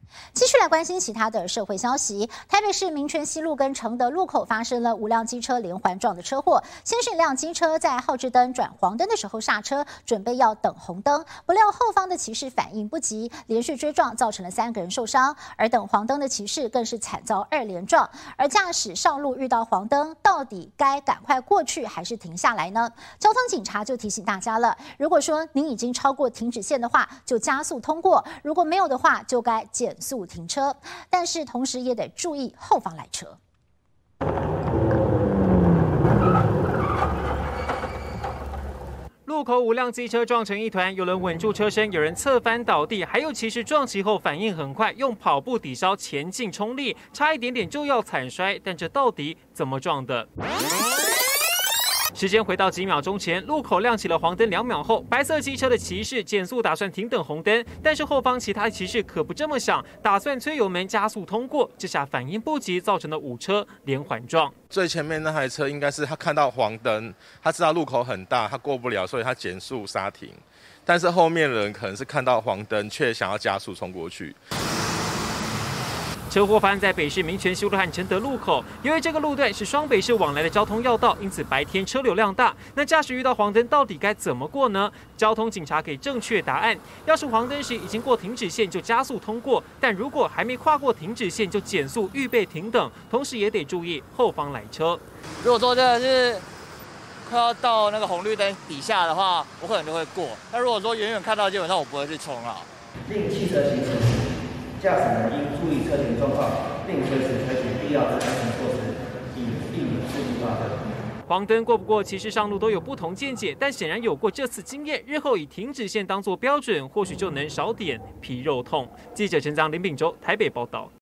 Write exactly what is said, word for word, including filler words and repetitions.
继续来关心其他的社会消息。台北市民权西路跟承德路口发生了五辆机车连环撞的车祸。先是一辆机车在号志灯转黄灯的时候刹车，准备要等红灯，不料后方的骑士反应不及，连续追撞，造成了三个人受伤。而等黄灯的骑士更是惨遭二连撞。而驾驶上路遇到黄灯，到底该赶快过去还是停下来呢？交通警察就提醒大家了：如果说您已经超过停止线的话，就加速通过；如果没有的话，就该减速停车，但是同时也得注意后方来车。 路口五辆机车撞成一团，有人稳住车身，有人侧翻倒地，还有骑士撞击后反应很快，用跑步抵消前进冲力，差一点点就要惨摔。但这到底怎么撞的？时间回到几秒钟前，路口亮起了黄灯，两秒后，白色机车的骑士减速打算停等红灯，但是后方其他骑士可不这么想，打算催油门加速通过，这下反应不及，造成了五车连环撞。 最前面那台车应该是他看到黄灯，他知道路口很大，他过不了，所以他减速刹停。但是后面的人可能是看到黄灯，却想要加速冲过去。 车祸发生在北市民权西路和承德路口，因为这个路段是双北市往来的交通要道，因此白天车流量大。那驾驶遇到黄灯，到底该怎么过呢？交通警察给正确答案：要是黄灯时已经过停止线，就加速通过；但如果还没跨过停止线，就减速预备停等。同时也得注意后方来车。 如果说真的是快要到那个红绿灯底下的话，我可能就会过。那如果说远远看到，基本上我不会去冲了。 令汽车行驶时，驾驶人应注意车前状况，并随时采取必要的安全措施，以避免事故发生。 黄灯过不过，骑士上路都有不同见解，但显然有过这次经验，日后以停止线当作标准，或许就能少点皮肉痛。记者陈章林秉州台北报道。